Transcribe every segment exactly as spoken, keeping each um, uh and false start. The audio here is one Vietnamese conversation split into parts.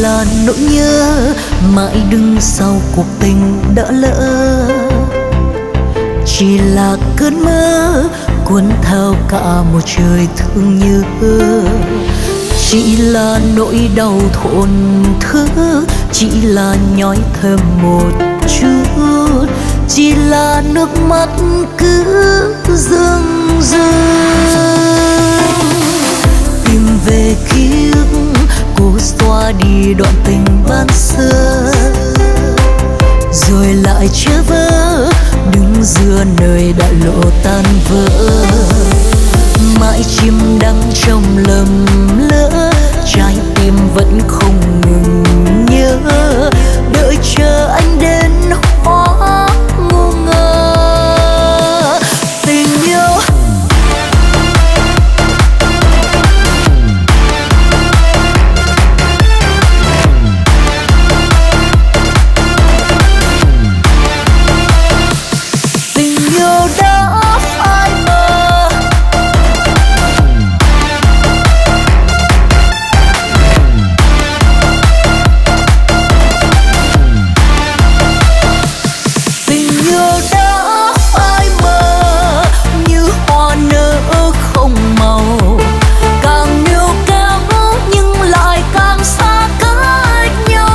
là nỗi nhớ mãi đứng sau cuộc tình đã lỡ, chỉ là cơn mơ cuốn theo cả một trời thương nhớ, chỉ là nỗi đau thổn thức, chỉ là nhói thêm một chút, chỉ là nước mắt cứ rưng rưng. Tìm về ký ức cố xóa đi đoạn tình ban xưa, rồi lại chớ vỡ đứng giữa nơi đại lộ tan vỡ, mãi chìm đắm trong lầm lỡ, trái tim vẫn không ngừng nhớ, đợi chờ anh đến hóa ngu ngơ. Tình yêu tình yêu đã phai mờ, tình yêu đã phai mờ như hoa nở không màu, càng níu kéo nhưng lại càng xa cách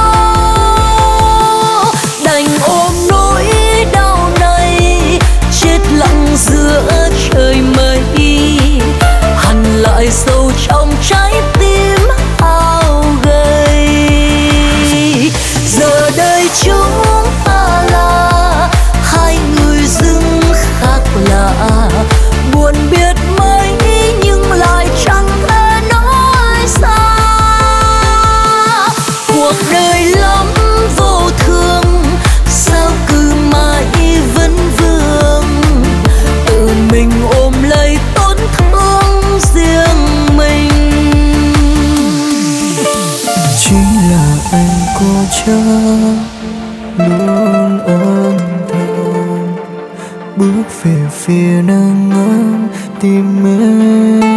nhau, đành ôm nỗi đau này chết lặng giữa trời mây, hằn lại sâu trong trái tim ao gầy. Giờ đây chúng ta là hai người dưng khác lạ, buồn biết mấy nhưng lại chẳng thể nói xa. Cuộc đời lắm vô thường, sao cứ mãi vấn vương, tự mình ôm lấy tổn thương riêng mình. Chỉ là anh cố chấp luôn âm thầm bước về phía nắng ấm tim em.